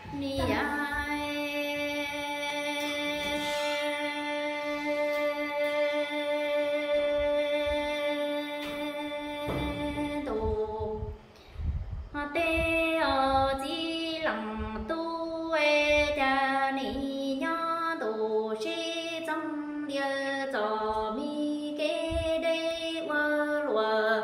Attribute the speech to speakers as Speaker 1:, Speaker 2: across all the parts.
Speaker 1: ni ai tu tê ở chi lòng tu e cha ni nhớ tu sĩ trong địa cho mi kế đê vơ lùa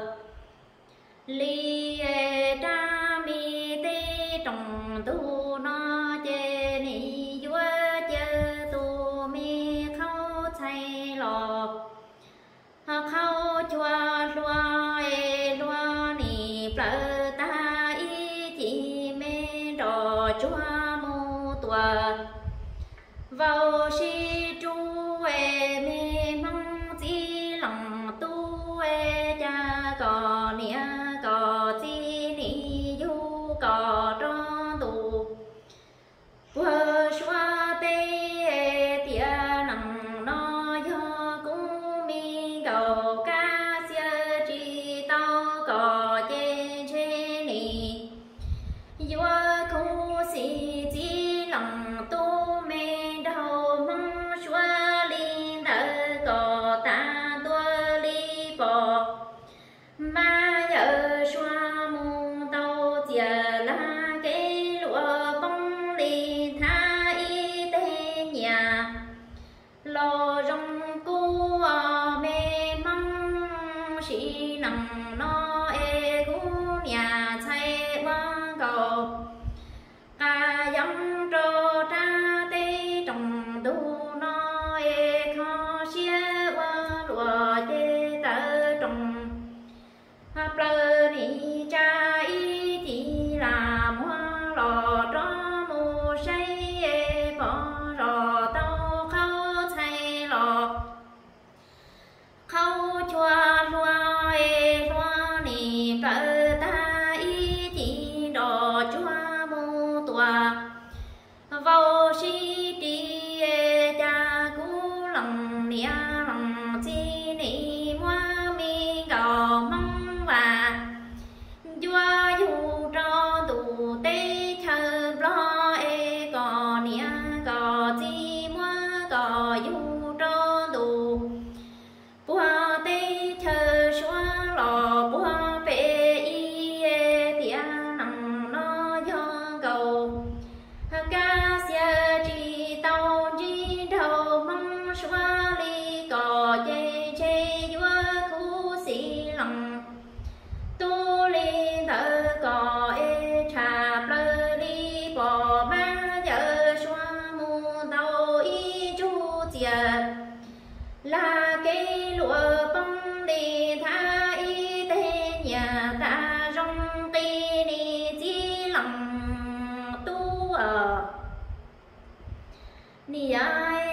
Speaker 1: li e cha mi tê trong tu nó chê ni vua chê tu mi khâu chay lọ khâu chua lua e lua ni plơ ta y chỉ mê trò chua mu tua vào si chu e mê mong chi lòng tu e cha cò nia cò chi ni du cò cho tu vừa xóa tê tia nằng nó do cũng mi cầu ca xia chi tao cò chê chê ni vua khu si chi lòng tu mê đầu mong xóa liên đỡ cò ta tua li bò ma giờ xóa mùng tàu chìa la cái lụa bông li tha y tê nhà lò rong cu mê mong sĩ nằng nó e cu nhà chay quang cầu ca giống trô tra tê trồng tu nó e khó xia qua lụa tê tơ trồng plơ ni cha y chỉ là hoa lò cho mù say e bỏ rò tao khâu chay lò khâu chua lua e lua ni plơ ta y chỉ đò chua mù tua vào si ti e cha cú lòng nia lòng chi ni mua mi cầu mong và vua du cho tù tê thơ lo e cò nia cò chi mua cò du cho tù bua tê thơ xóa lò bua bê y e tia nằng nó do cầu ca xia chi tao chi đầu mong xóa li cò chê chê vua khu sĩ lòng tu li thơ cò e trà plơ li bò ma giờ xóa mu tàu y chu chìa là cây lụa bông li tha y tê nhà ta rong cây ni chi lòng tu ở ni ai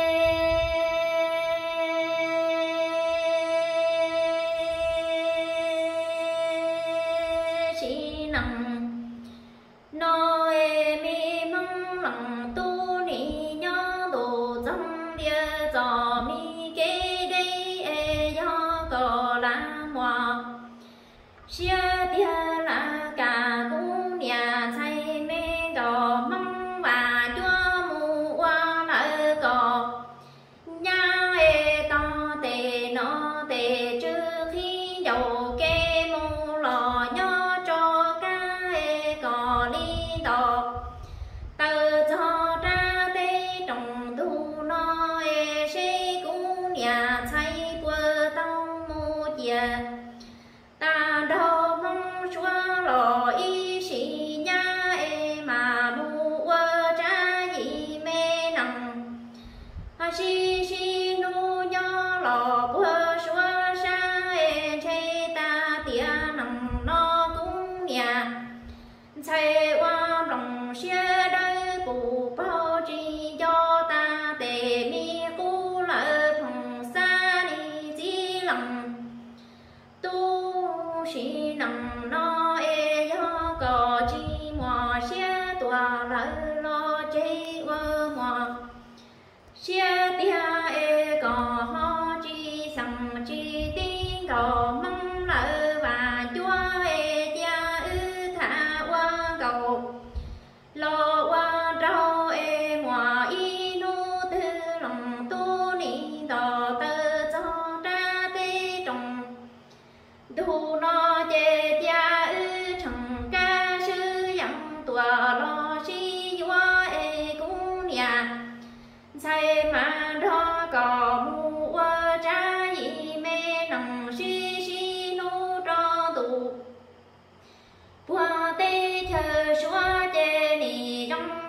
Speaker 1: chỉ nằng nó e mi mong lòng tu ni nhớ đồ trong địa cho mi kế đây e do cò la mò xia tia la cả cũng nhà say mê cò mong và cho mù qua nợ cò nha e to tề nó tề trước khi dầu kê mù lò nhó cho ca e cò li tò tờ cho ra tê trồng tu nó e sẽ cũng nhà say quơ tao mù chìa ta đâu mong xóa lò y sĩ nha e mà mu quơ tra gì mê nằng si si nu nho lò quơ xóa xa e chê ta tia nằng nó cũng nhà chạy qua lòng xia đời cụ bao chi cho ta tề mi cú lỡ phòng xa ni chi lòng tu sĩ nằng nó e do cò chi mò xia tòa lỡ lo chê vơ mò xia tia e cò ho chi sằng chi tiếng cò mong lỡ và chúa e cha ư thả qua cầu lo qua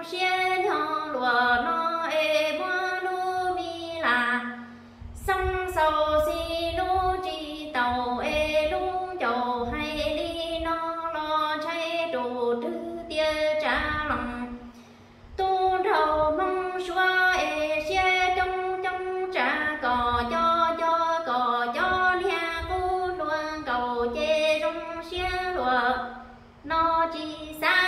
Speaker 1: xie nhỏ lúa nó ê bó lú mi là sông sầu xì lú chi tàu ê lú chầu hay đi nó lo chay đủ thứ tia trả lòng tu đầu mong xóa ê xie trong trong trả cò cho lia cu luôn cầu chê rong xie lúa nó chi xa